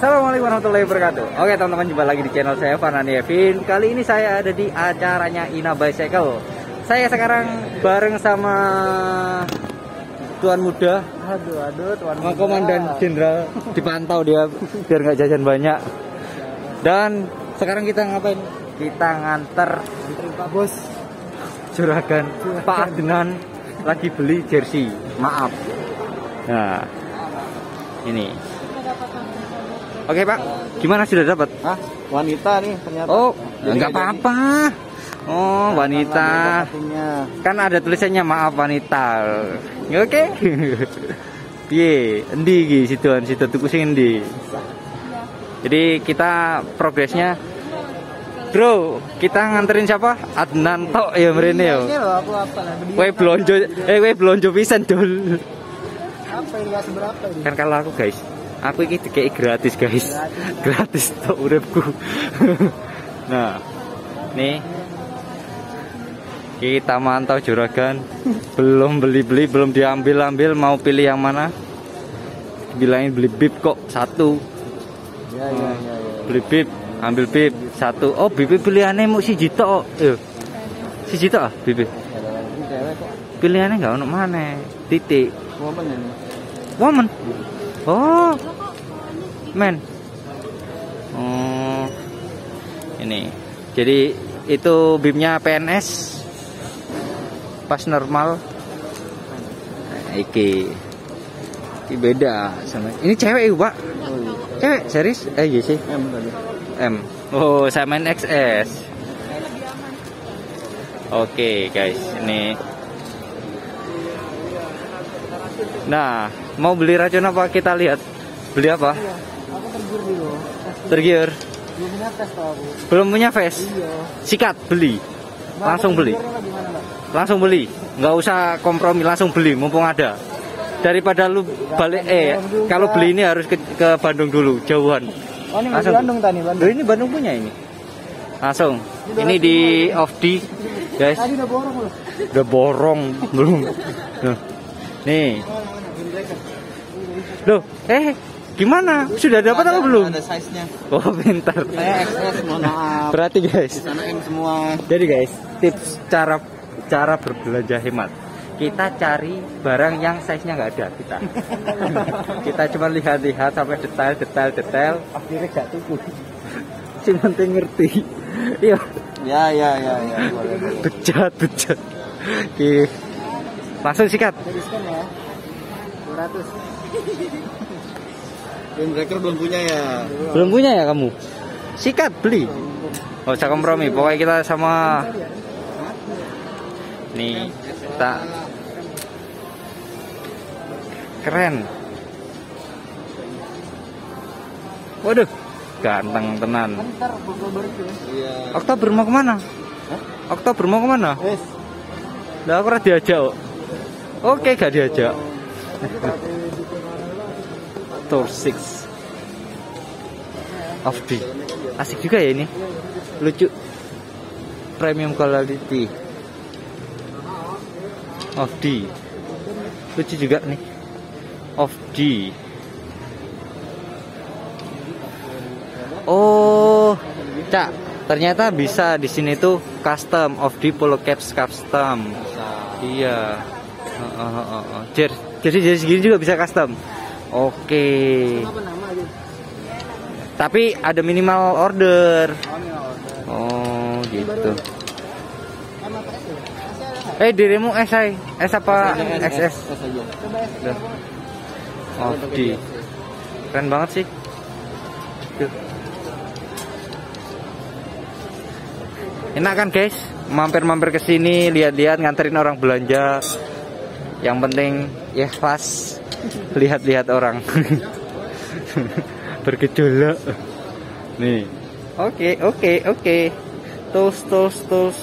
Assalamualaikum warahmatullahi wabarakatuh. Oke teman-teman, jumpa lagi di channel saya Farnani Evin. Kali ini saya ada di acaranya Ina Bicycle. Saya sekarang bareng sama Tuan Muda. Aduh, Tuan Muda. Komandan Jenderal, dipantau dia biar nggak jajan banyak. Dan sekarang kita ngapain? Kita nganter Pak Bos Juragan Pak Adnan lagi beli jersey. Maaf. Nah, ini. Oke Pak, gimana sudah dapat? Hah? Wanita nih ternyata. Oh, enggak apa-apa. Oh, wanita. Kan ada tulisannya maaf wanita. Oke. Piye? Endi iki sidoan sido tuku sing endi? Jadi kita progresnya, Bro, kita nganterin siapa? Adnan tok ya mrene yo. Kowe blonjo pisan dul. Apa ini enggak seberapa ini? Kan kalau aku guys, aku ini dikei gratis guys, gratis tok uripku. Nah, nih kita mantau juragan, belum beli, belum diambil, mau pilih yang mana? Bilangin beli bib kok satu. Ya. Beli bib, ambil bib satu. Oh, bib pilihannya mau si Jito. Si Jito ah, bib. Pilihannya nggak ono mana? Titik. Woman ini. Woman. Oh, men. Oh, ini. Jadi itu bibnya PNS. Pas normal. Nah, iki beda sama. Ini cewek Pak. Cewek serius? Iya sih. M tadi. M. Oh, saya main XS. Oke, guys, ini. Nah, mau beli racun apa kita lihat? Beli apa? Aku tergiur dulu. Tergiur. Belum punya tes tau aku. Belum punya face. Iya. Sikat beli. Langsung beli. Langsung beli. Nggak usah kompromi, langsung beli mumpung ada. Daripada lu balik kalau beli ini harus ke Bandung dulu, jauhan. Oh, ini Langsung. Bandung tadi, Bandung. Loh, ini Bandung punya ini. Langsung. Ini di Ofdi, guys. Tadi udah borong loh. Udah borong belum. Nah, nih. Loh, gimana? Sudah dapat apa belum? Ada size-nya. Oh, pintar. Saya XS, mohon maaf. Berarti guys. Di sana M semua. Jadi guys, tips cara berbelanja hemat. Kita cari barang yang size-nya nggak ada kita. Kita cuma lihat-lihat sampai detail. Akhirnya gak tuku. Si penting ngerti. Iya. Ya. Boleh. Bejat. Oke. Langsung sikat. Ada diskon ya. 200. Breaker belum punya ya. Belum punya ya kamu? Sikat beli. Oh, usah kompromi. Pokoknya kita sama. Nih, kita keren. Waduh, ganteng tenan. Iya. Oktober mau kemana? Oktober mau kemana? Wes. Lah aku ora diajak. Oke, gak diajak. Tour 6 of the. Asik juga ya ini. Lucu. Premium quality. Of the. Lucu juga nih. Of the. Oh, Cak, ternyata bisa di sini tuh custom of the polo caps custom. Iya. Jadi segini juga bisa custom. Oke. Tapi ada minimal order. Oh, gitu. Dirimu S apa XS? Oh, di. Keren banget sih. Tuh. Enak kan guys? Mampir ke sini, lihat-lihat, nganterin orang belanja. Yang penting ya pas lihat-lihat orang. Bergejolak. Nih. Oke. Tos.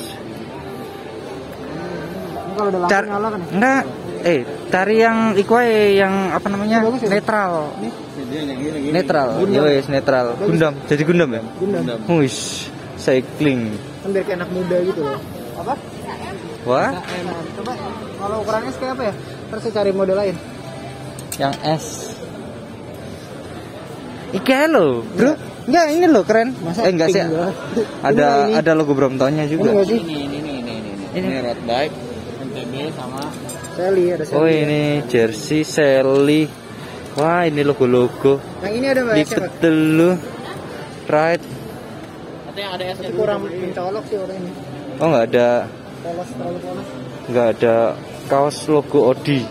Kalau udah lampu nyala kan? Enggak. Cari yang yang apa namanya? Netral. Netral. Wes netral. Gundam. Jadi Gundam ya? Gundam. Wis, cycling. Kan biar kayak anak muda gitu loh. Apa? Wah. Coba kalau ukurannya kayak apa ya? Terus saya cari model lain. Yang S. Iki lo, bro. Enggak, ini lo keren. Masa Enggak sih. pink banget? Ada logo Bromptonnya Ini juga. nggak sih? Ini road bike MTB sama Sally ada Sally. Oh, ini jersey Sally. Wah, ini logo-logo. Yang ini ada Mbak S-nya, Lipat Pak. dulu. Right. katanya ada S-nya Tapi kurang mencolok sih orang ini. Oh, enggak ada. Polos, terlalu polos. Enggak ada kaos logo Audi.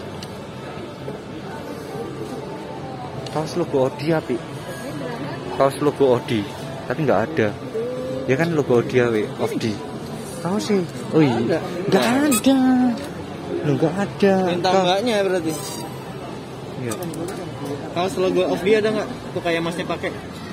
Kaos logo Audi api. Kaos logo Audi. Tapi enggak ada. Ya kan logo Audi Audi. Kaos sih. Oh iya. Enggak ada. Lu enggak ada. minta mbaknya berarti. Iya. Kaos logo of dia ada nggak tuh kayak masnya pakai?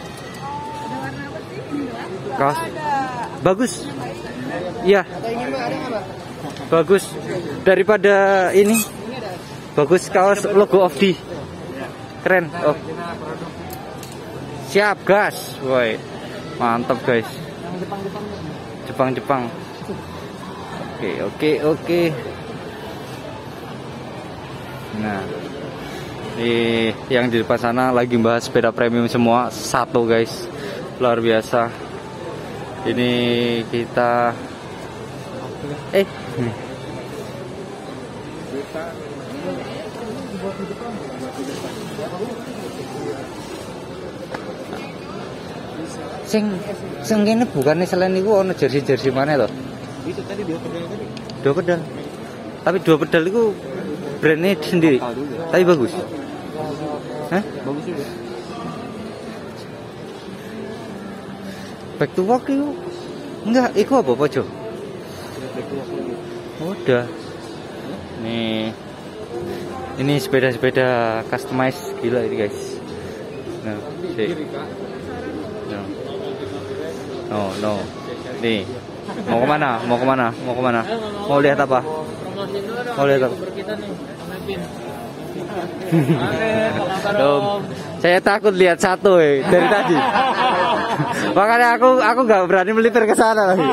Kaos bagus. Iya, Atau ini Mbak ada nggak Mbak? bagus. Daripada ini. Bagus kaos logo Audi. Keren. Oh. Siap, gas. Woi. Mantap, guys. Jepang. Oke. Nah, yang di depan sana lagi bahas sepeda premium semua satu, guys. Luar biasa. Ini kita sing kene bukannya selain itu ono jersey mana loh? Itu tadi dua pedal tadi. Dua pedal. Tapi dua pedal itu brandnya sendiri. Tapi bagus. Hah? Bagus juga. Back to work itu enggak, itu apa pojo? Udah. Nih. Ini sepeda-sepeda customize gila ini, guys. Nah, sih. No. Nih. Mau kemana? Mau lihat apa? Saya takut lihat satu dari tadi. Makanya aku nggak berani melipir ke sana lagi.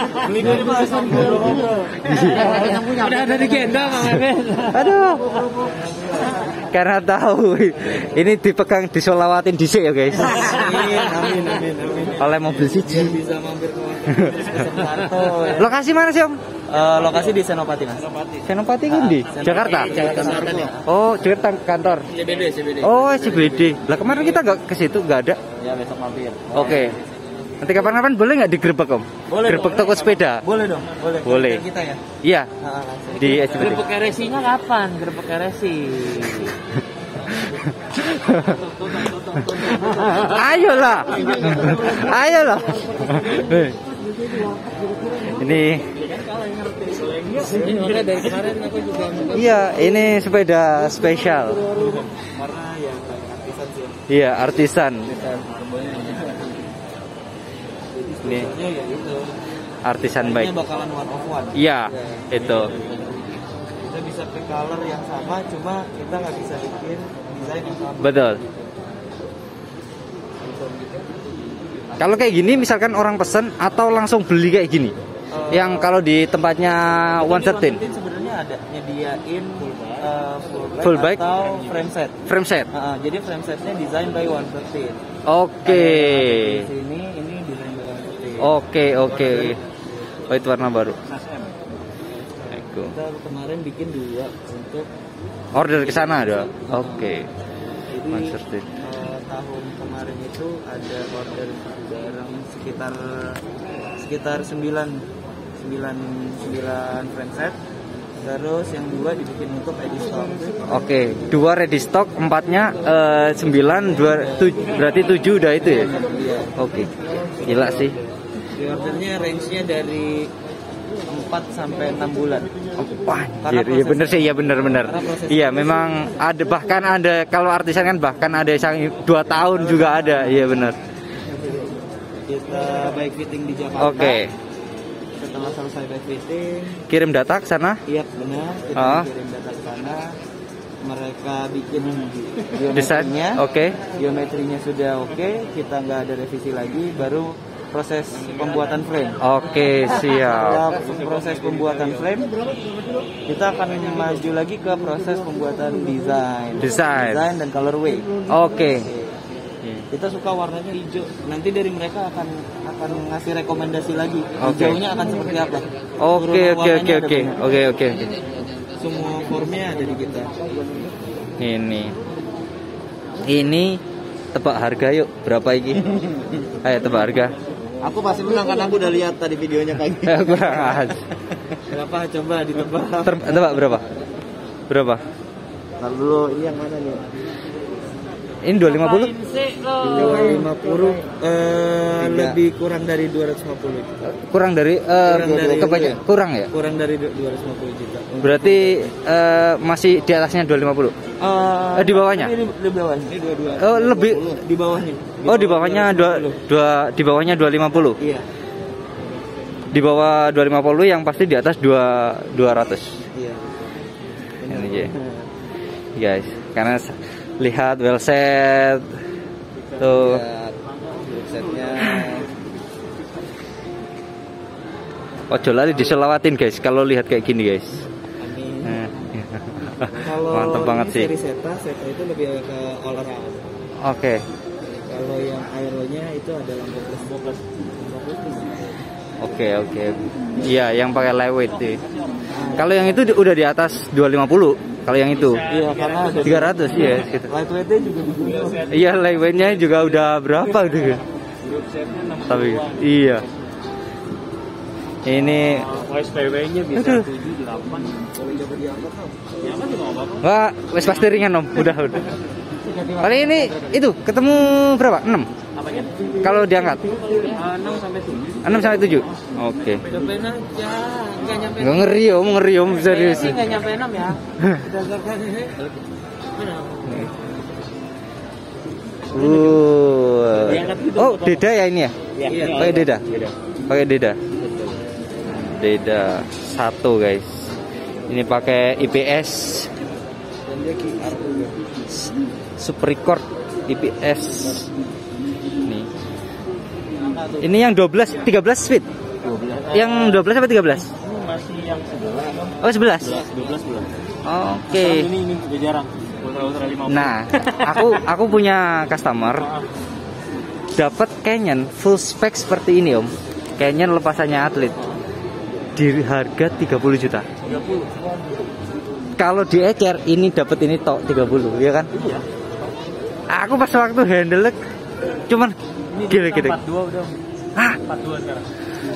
Udah ada di gendong Bang Evan. Aduh. Karena tahu ini dipegang disolawatin dhisik ya, guys. Amin. Oleh mobil siji. Bisa mampir ke Lokasi mana sih, Om? lokasi di Senopati, Mas. Senopati kan di Jakarta. Jakarta Selatan ya. Oh, Jakarta kantor. CBD. Oh, CBD. Lah kemarin kita nggak ke situ, nggak ada. Ya besok mampir. Oke. Nanti kapan-kapan boleh nggak digerebek, Om? Boleh Gerebek dong. toko sepeda. Boleh dong, boleh. Boleh. Kita ya. Iya. Langsung. Di SBD. Gerbek resinya kapan? Gerbek resi. Ayolah. Ini Dari kemarin aku juga iya, ini sepeda spesial. warna yang artisan sih. Iya, artisan. Ini Ya itu. artisan Ini baik. bakalan one of one. Iya, itu. Kita bisa pick color yang sama, cuma kita nggak bisa bikin desain yang sama. Betul. Kalau kayak gini misalkan orang pesen atau langsung beli kayak gini. Yang kalau di tempatnya One Certain sebenarnya ada nyediain Full bike atau frame set. frame set. Jadi frame setnya design by One Certain. Oke. Di sini ini desain by One Certain. Oke. Oh, itu warna baru. Aku. Kita kemarin bikin 2 untuk Order ke sana ada. Oke. jadi One Certain. tahun kemarin itu ada order barang sekitar 9 frame set. Terus yang 2 dibikin untuk ready stock. Oke, 2 ready stock, 4-nya 9, 2 berarti 7 udah itu ya. Iya. Oke. Gila sih. Di ordernya range-nya dari 4 sampai 6 bulan. Wah, anjir, iya bener sih, iya bener. Iya, memang ada, bahkan ada kalau artisan kan bahkan ada yang 2 tahun juga ada. Iya bener. Kita bike fitting di Jakarta. Oke. Setelah selesai bike fitting, Kirim data ke sana. iya benar, kita Ah. kirim data ke sana. Mereka bikin Desain. geometrinya. Oke. Geometrinya sudah oke, kita nggak ada revisi lagi, baru proses pembuatan frame. Oke, siap. Setelah proses pembuatan frame, kita akan maju lagi ke proses pembuatan desain Desain. dan colorway. Oke. Kita suka warnanya hijau. Nanti dari mereka akan ngasih rekomendasi lagi. Oke. Hijaunya akan seperti apa? Oke. Semua formnya ada di kita. Ini tebak harga yuk. Berapa ini? Ayo tebak harga. Aku pasti menang karena aku udah lihat tadi videonya Kang. Kurang aja. Kenapa? Coba ditebak. Tebak berapa? Berapa? Ntar dulu, ini yang mana nih? Ini 250? 250 lebih kurang dari 250. Kurang dari kurang ya? Kurang dari 250 juta. Berarti masih di atasnya 250? Di bawahnya? Ini di bawahnya. Ini 22. Oh, lebih Di bawahnya. Oh, di bawahnya di bawahnya 250. Iya. Di bawah 250 yang pasti di atas 200. Iya. Ini aja. Guys, karena lihat well set tuh. Setnya. Ojo lali diselawatin guys kalau lihat kayak gini guys. Amin. Kalau Mantap banget sih. seri Seta itu lebih ke all around. Oke. Kalau yang aeronya itu ada lampu plus. Oke. Iya, yang pakai lightweight sih. Kalau yang itu udah di atas 250. Kalau yang itu Iya, karena ada 300 ya gitu. lightweightnya juga digulung. Iya, lightweightnya juga udah berapa gitu. Tapi iya. Ini SPW-nya bisa 7 8. Kalau dapat diangkat wah, wes pasti ringan om. Udah. Kali ini itu ketemu berapa? 6. Apanya? Kalau diangkat 6 sampai 7. 6 sampai 7. Oke. Cobain aja, enggak nyampe. Nggak ngeri om serius. Ini enggak nyampe 6 ya. Berdasarkan ini. Oh, Deda ya ini ya? Iya. Pakai Deda. Pakai Deda. Deda 1 guys. Ini pakai IPS. Dan dia QR juga. Super Record IPS. Nih. Ini yang 13 speed. 12. Yang 12 apa 13? Ini masih yang 11. Oh, 11. 12 belum. Oke. Ini juga jarang. Ultra 50. Nah, aku punya customer dapat Canyon full spec seperti ini om. Canyon lepasannya atlet di harga 30 juta. 30. Kalau di ecer ini dapat ini tok 30 ya kan? Iya. Aku pas waktu handle cuman gila gitu. 42 udah. Ah, 42 sekarang.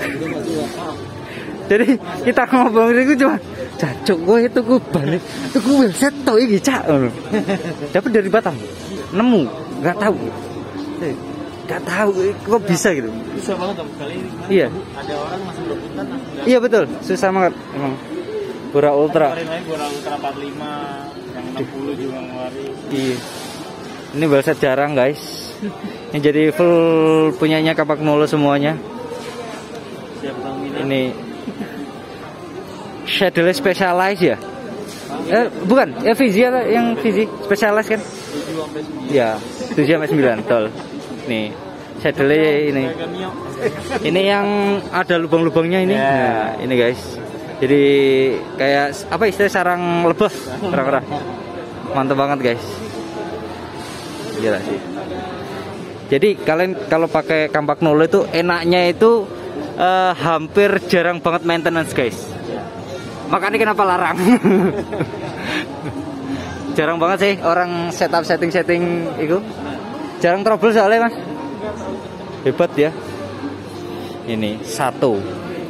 jadi kita ngomong itu cuma cacuk gue itu gue balik itu gue website tau ini cak dapat dari Batam nemu nggak tahu kok bisa gitu. Bisa banget om kali ini. Iya. Ada orang masih berebutan. Iya betul, susah banget emang. Pura Ultra. Kemarin lagi Pura Ultra 45 yang 60 juga ngeluarin. Iya. Ini website jarang guys. Ini jadi full punyanya Kapak Nolo semuanya. Siap Bang. Ini Shadowless Specialized ya? Bukan, ya Vizi atau yang Vizi Specialized kan? 7 sampai 9. Ya, 7 sampai 9, betul. Nih, Shadowless ini. Ini yang ada lubang-lubangnya ini. Nah, ini guys. Jadi kayak apa istilah sarang lebah, kera-kera. Mantap banget guys. Gila sih. Jadi kalian kalau pakai Kampak Nolo itu enaknya itu hampir jarang banget maintenance guys. Makanya kenapa larang? Jarang banget sih orang setup setting itu. Jarang trouble soalnya mas. Hebat ya. Ini 1.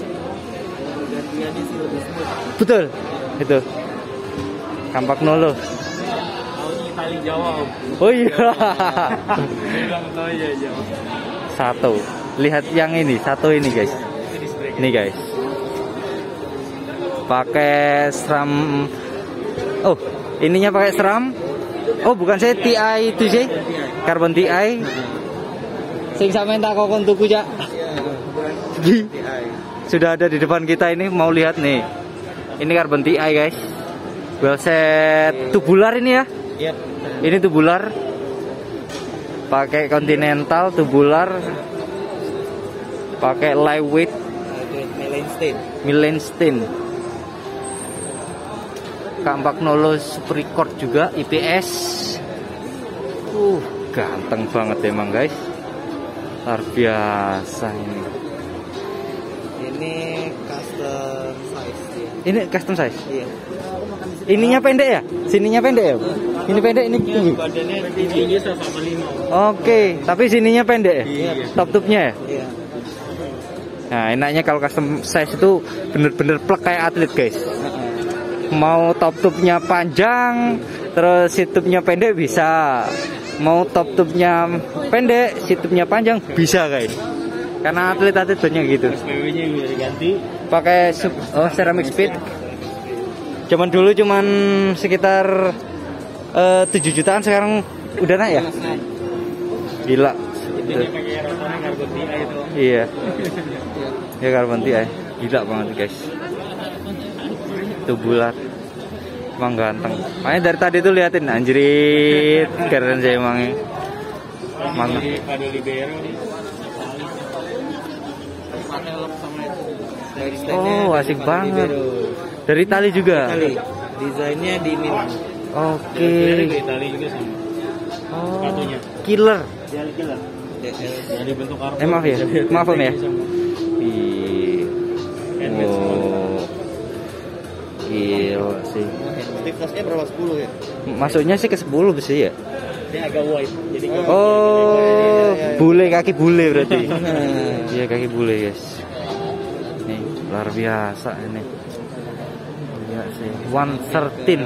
Betul. Itu. Kampak Nolo. Itali Jawa om. Oh iya. Bilang tahu ya Jawa. 1. Lihat yang ini, 1 ini guys. Ini guys. Pakai SRAM. Oh, ininya pakai SRAM. Oh, bukan saya TI itu sih. Carbon TI. Sing sampean tak kokon tuku jak. Sudah ada di depan kita ini, mau lihat nih. Ini Carbon TI guys. Wellset tubular ini ya. Yep. Ini tubular. Pakai Continental tubular. Pakai lightweight Millenstein. Kampak Nolo Super Record juga IPS. ganteng banget emang guys. Luar biasa ini. Ini custom size ya. Ini custom size. Iya. Ininya pendek ya? Sininya pendek ya? Ini pendek, ini tinggi. Badannya tingginya 1,5. Oke, tapi sininya pendek ya? Iya. Top tube-nya ya? Iya. Nah, enaknya kalau custom size itu bener-bener plek kayak atlet guys. Mau top tube-nya panjang, terus sit tube-nya pendek bisa. Mau top tube-nya pendek, sit tube-nya panjang bisa guys. Karena atlet-atlet banyak gitu. SPW-nya bisa diganti. Pakai ceramic speed. Zaman dulu cuman sekitar 7 jutaan, sekarang udah naik ya? Gila. Ini pakai rotornya Carbon TI itu. Iya. Ya Carbon TI. Gila banget guys. Itu bulat. Emang ganteng. Makanya dari tadi tuh liatin anjrit. Keren sih emangnya. Mantap. Pada Libero nih. Oh, asik banget. Dari tali juga. Desainnya di Milan. Oke. Itali juga sama. Oh, Sepatunya. killer. Killer. Jadi bentuk karbon. Maaf ya. Maaf Om ya. Ih. Oh. Gila sih. Stiffness-nya berapa 10 ya? Masuknya sih ke 10 besi ya. Dia agak wide. Jadi Oh, bule, kaki bule berarti. Iya, kaki bule guys. Nih, luar biasa ini. Iya sih. 113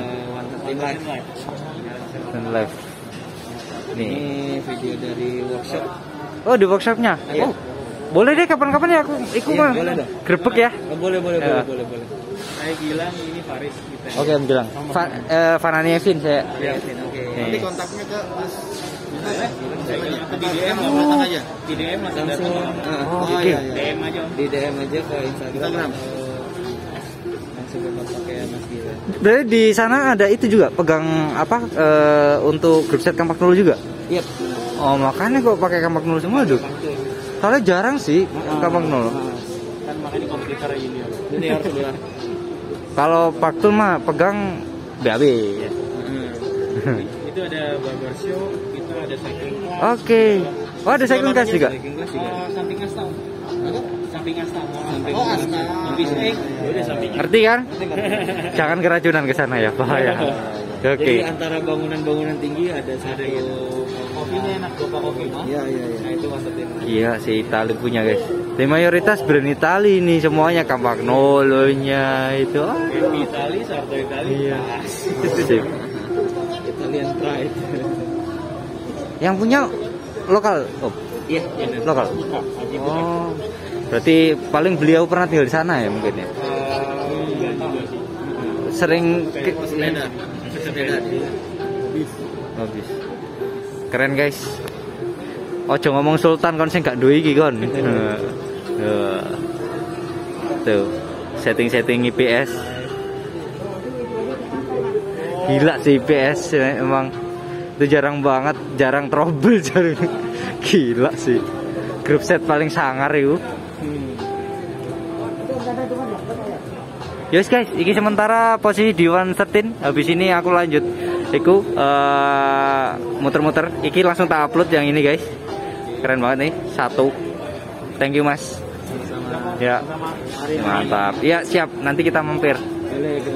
live. Nih. Ini video dari workshop. Oh, di workshopnya. Iya. Oh, boleh deh kapan-kapan ya aku ikut Iya, mah. boleh dong. Grebek ya. Oh, boleh. Ya. Saya Gilang, ini Faris kita. Oke, Om Gilang. Fanani Evin saya. Ya, oke. Nanti kontaknya ke Mas. Di DM langsung aja. Di DM langsung. Oke. DM aja. Di DM aja ke Instagram. Langsung kontaknya Mas Gilang. Berarti di sana ada itu juga pegang apa untuk grup set kampak nol juga? Iya. Oh, makanya kok pakai kampak nol semua tuh. Soalnya jarang sih kampak nol. Kan makanya kompetitor junior. Junior sudah. Kalau Paktul mah pegang BAB. Itu ada barber show, itu ada cycling class. Oke. Oh, ada cycling class juga. Cycling class juga. Samping Asta. Samping Asta. Oh, Asta. Udah samping. Ngerti kan? Jangan keracunan ke sana ya, bahaya. Jadi Oke. antara bangunan-bangunan tinggi ada satu kopinya enak, Bapak kopi mah. Iya. Nah, itu maksudnya. Iya, si Itali punya guys. Di mayoritas brand Itali ini semuanya kampak nolonya itu. Itali, Sarto Itali. Iya. Sip. Italian pride. Yang punya lokal. Oh, Iya, lokal. Oh. Berarti paling beliau pernah tinggal di sana ya mungkin ya. Sering sepeda. Habis. Keren guys. Ojo ngomong sultan kon sing gak duwe iki kon. Tuh, setting IPS. Gila sih IPS emang. Itu jarang banget, jarang trouble jarang. Gila sih. Grup set paling sangar itu. Yes guys, ini sementara posisi di 113. Habis ini aku lanjut iku muter-muter. Iki langsung tak upload yang ini guys. Keren banget nih, 1. Thank you Mas. Ya. Mantap. Ya, siap. Nanti kita mampir.